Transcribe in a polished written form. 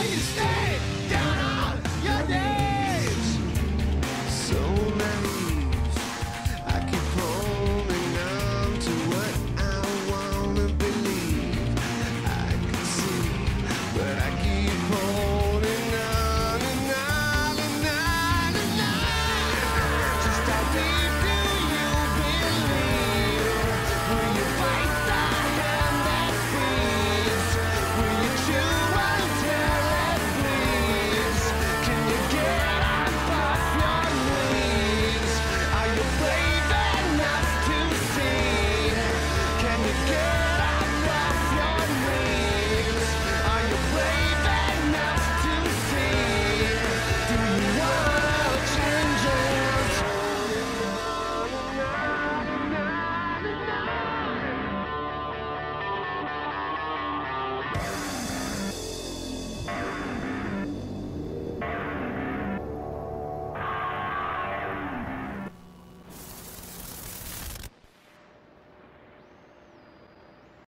you stay down on your knees. So naive, I keep holding on to what I wanna believe. I can see, but I keep holding on and on and on and on. Just how deep do you believe? Will you bite the hand that feeds? Will you chew until it bleeds? Can you get up off your knees? Are you brave enough to see? Can you get up off your knees? Are you brave enough to see? Do you wanna change it?